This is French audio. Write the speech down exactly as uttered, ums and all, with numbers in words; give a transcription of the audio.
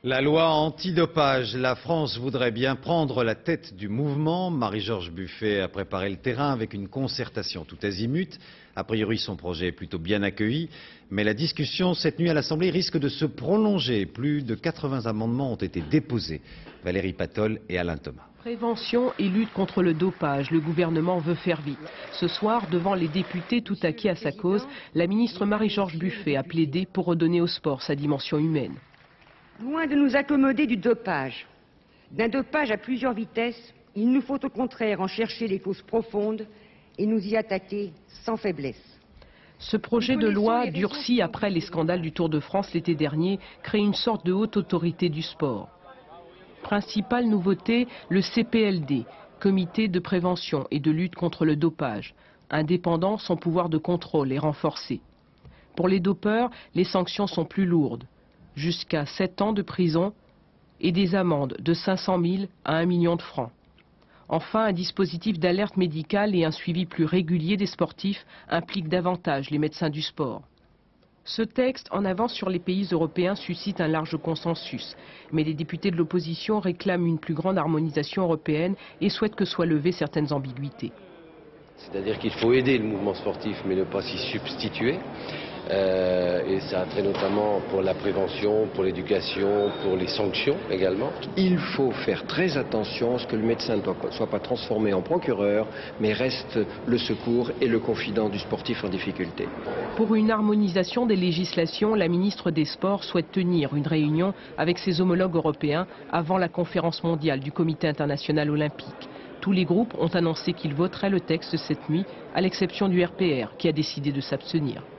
La loi antidopage, la France voudrait bien prendre la tête du mouvement. Marie-Georges Buffet a préparé le terrain avec une concertation tout azimut. A priori, son projet est plutôt bien accueilli, mais la discussion cette nuit à l'Assemblée risque de se prolonger. Plus de quatre-vingts amendements ont été déposés. Valérie Patol et Alain Thomas. Prévention et lutte contre le dopage, le gouvernement veut faire vite. Ce soir, devant les députés tout acquis à sa cause, la ministre Marie-Georges Buffet a plaidé pour redonner au sport sa dimension humaine. Loin de nous accommoder du dopage, d'un dopage à plusieurs vitesses, il nous faut au contraire en chercher les causes profondes et nous y attaquer sans faiblesse. Ce projet de loi, durci après les scandales du Tour de France l'été dernier, crée une sorte de haute autorité du sport. Principale nouveauté, le C P L D, Comité de prévention et de lutte contre le dopage. Indépendant, son pouvoir de contrôle est renforcé. Pour les dopeurs, les sanctions sont plus lourdes. Jusqu'à sept ans de prison et des amendes de cinq cent mille à un million de francs. Enfin, un dispositif d'alerte médicale et un suivi plus régulier des sportifs impliquent davantage les médecins du sport. Ce texte, en avance sur les pays européens, suscite un large consensus. Mais les députés de l'opposition réclament une plus grande harmonisation européenne et souhaitent que soient levées certaines ambiguïtés. C'est-à-dire qu'il faut aider le mouvement sportif, mais ne pas s'y substituer. Euh, et ça a trait notamment pour la prévention, pour l'éducation, pour les sanctions également. Il faut faire très attention à ce que le médecin ne soit pas transformé en procureur, mais reste le secours et le confident du sportif en difficulté. Pour une harmonisation des législations, la ministre des Sports souhaite tenir une réunion avec ses homologues européens avant la conférence mondiale du Comité international olympique. Tous les groupes ont annoncé qu'ils voteraient le texte cette nuit, à l'exception du R P R, qui a décidé de s'abstenir.